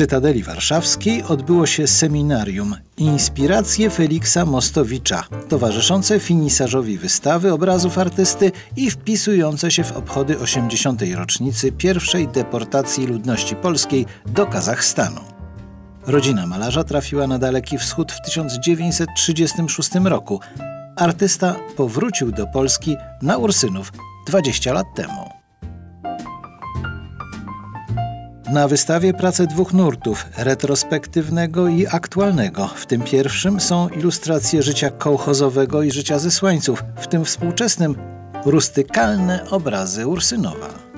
Cytadeli Warszawskiej odbyło się seminarium Inspiracje Feliksa Mostowicza, towarzyszące finisażowi wystawy obrazów artysty i wpisujące się w obchody 80. rocznicy pierwszej deportacji ludności polskiej do Kazachstanu. Rodzina malarza trafiła na Daleki Wschód w 1936 roku. Artysta powrócił do Polski na Ursynów 20 lat temu. Na wystawie prace dwóch nurtów, retrospektywnego i aktualnego. W tym pierwszym są ilustracje życia kołchozowego i życia zesłańców, w tym współczesnym rustykalne obrazy Ursynowa.